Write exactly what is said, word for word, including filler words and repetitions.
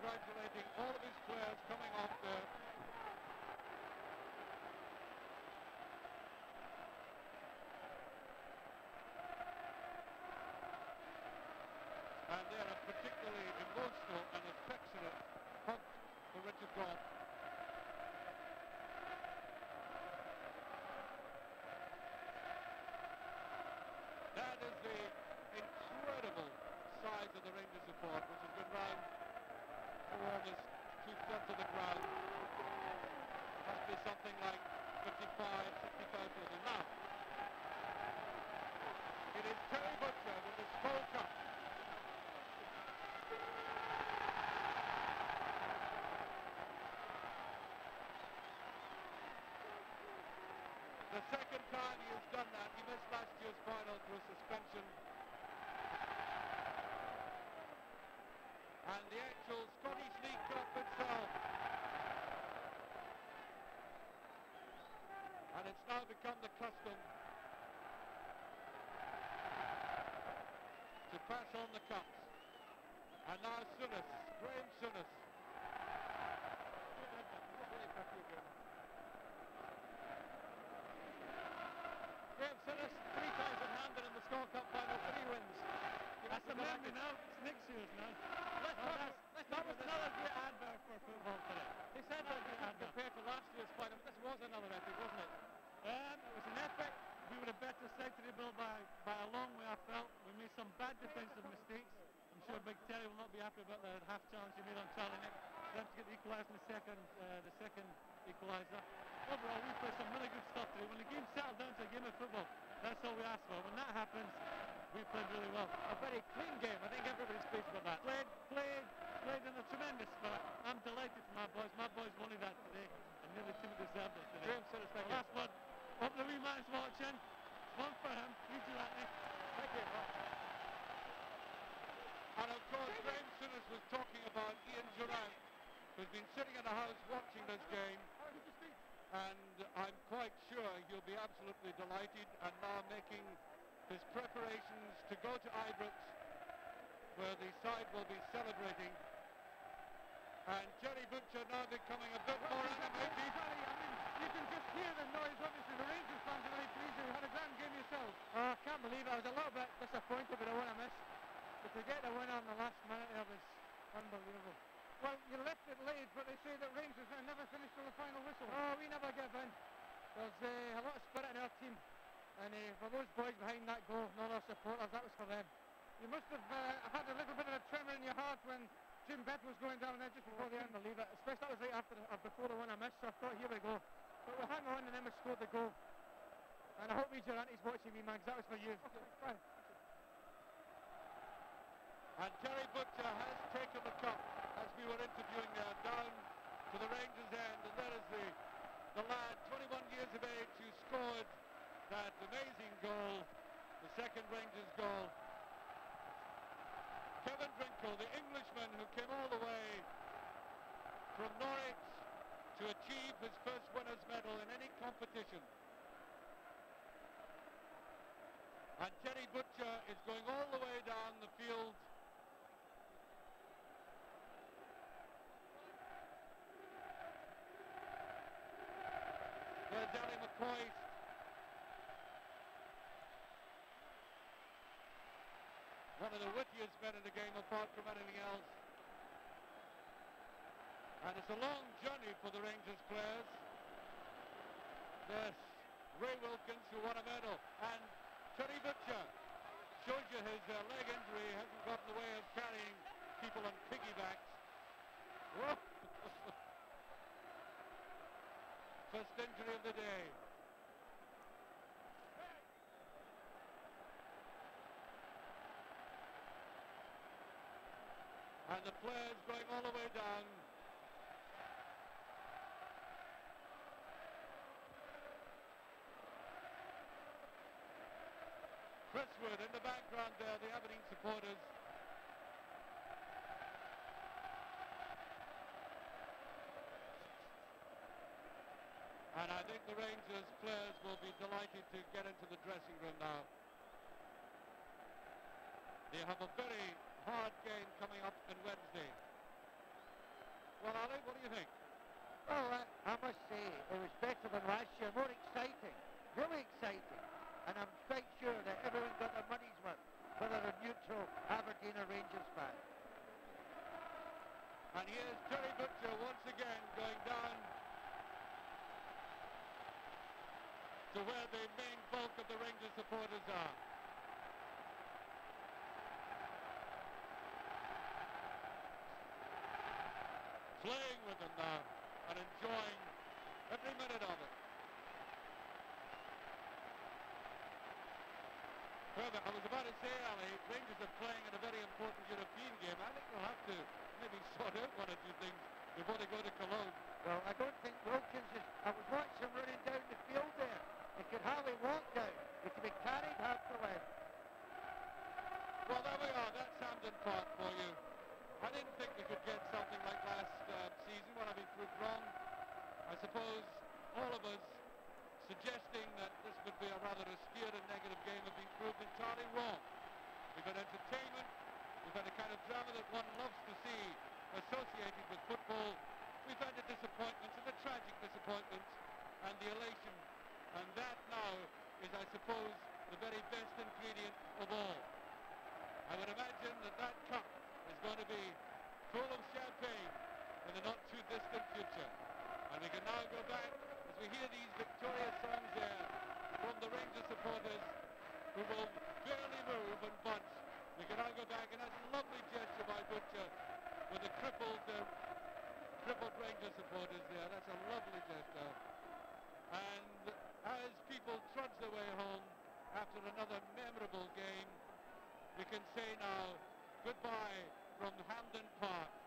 congratulating all of his players coming off there. And they're a particularly emotional and affectionate hug for Richard Gough. That is the incredible size of the Rangers support, which has been round for almost two-thirds of the ground. Must be something like fifty-five, sixty-five thousand now. It is Terry Butcher with the Skull Cup. The second time he has done that. He missed last year's final through suspension. And the actual Scottish League Cup itself. And it's now become the custom to pass on the cups. And now Souness, Graham Souness. Graham Souness, three times in hand in the Skull Cup final, three wins. That's the memory now. It's next year's now. Let's Oh, talk, that's, let's that talk was about another great advert for football today. He said that compared to last year's final, this was another epic, wasn't it? Um, it was an epic. We were a better side to the bill by, by a long way, I felt. We made some bad defensive mistakes. I'm sure Big Terry will not be happy about the half challenge he made on Charlie Nick. For them to get the equaliser in the second, uh, the second equaliser. Overall, we played some really good stuff today. When the game settled down to a game of football, that's all we asked for. When that happens, we played really well. A very clean game. I think everybody's pleased with that. Played, played, played in a tremendous spirit. I'm delighted for my boys. My boys wanted that today, and nearly team deserved it today. Graham Souness, thank The you. last one, hope the wee man's watching. One for him. He's Durrant. Thank you. And of course, Graham Souness was talking about Ian Durrant, who's been sitting in the house watching this game. And I'm quite sure he'll be absolutely delighted and now making his preparations to go to Ibrox, where the side will be celebrating. And Jerry Butcher now becoming a bit more animated. I mean, you can just hear the noise. Obviously, the Rangers fans are very pleased. You had a grand game yourself. Oh, I can't believe it. I was a little bit disappointed with the one I missed. But to get the winner in the last minute there was unbelievable. Well, you left it late, but they say that Rangers have never finished till the final whistle. Oh, we never give in. There's uh, a lot of spirit in our team. And uh, for those boys behind that goal and all our supporters, that was for them. You must have uh, had a little bit of a tremor in your heart when Jim Bett was going down there just before Oh, the I end. can't believe it. Especially that was right after, uh, before the one I missed, so I thought, here we go. But we hung on and then we scored the goal. And I hope Lee Durrant is watching me, man, 'cause that was for you. And Terry Butcher has taken the cup, as we were interviewing there, down to the Rangers' end. And there is the, the lad, twenty-one years of age, who scored that amazing goal, the second Rangers goal. Kevin Drinkle, the Englishman who came all the way from Norwich to achieve his first winner's medal in any competition. And Terry Butcher is going all the way down the field. There's Danny McCoy. One of the wittiest men in the game apart from anything else. And it's a long journey for the Rangers players. There's Ray Wilkins, who won a medal. And Terry Butcher shows you his uh, leg injury hasn't got in the way of carrying people on piggybacks. Whoa. First injury of the day. And the players going all the way down. Chris Wood in the background there, the Aberdeen supporters. And I think the Rangers players will be delighted to get into the dressing room now. They have a very hard game coming up on Wednesday. Well, Ali, what do you think? Well, uh, I must say it was better than last year, more exciting, really exciting. And I'm quite sure that everyone got their money's worth, whether a neutral Aberdeen or Rangers fan. And here's Terry Butcher once again going down to where the main bulk of the Rangers supporters are. Playing with them now and enjoying every minute of it. Further, I was about to say, Ali, Rangers are playing in a very important European game. I think they'll have to maybe sort out one or two things before they go to Cologne. Well, I don't think Wilkins is... I was watching him running down the field there. He could hardly walk down. He could be carried half the way. Well, there we are. That's Hampden Park for you. I didn't think we could get something like last uh, season when I've been proved wrong. I suppose all of us suggesting that this would be a rather austere and negative game have been proved entirely wrong. We've had entertainment, we've had a kind of drama that one loves to see associated with football. We've had the disappointments and the tragic disappointments and the elation. And that now is, I suppose, the very best ingredient of all. I would imagine that that cup is going to be full of champagne in the not too distant future. And we can now go back as we hear these victorious songs there from the Rangers supporters who will barely move and bunch. We can now go back, and that's a lovely gesture by Butcher with the crippled, uh, crippled Rangers supporters there. That's a lovely gesture. And as people trudge their way home after another memorable game, we can say now goodbye from Hampden Park.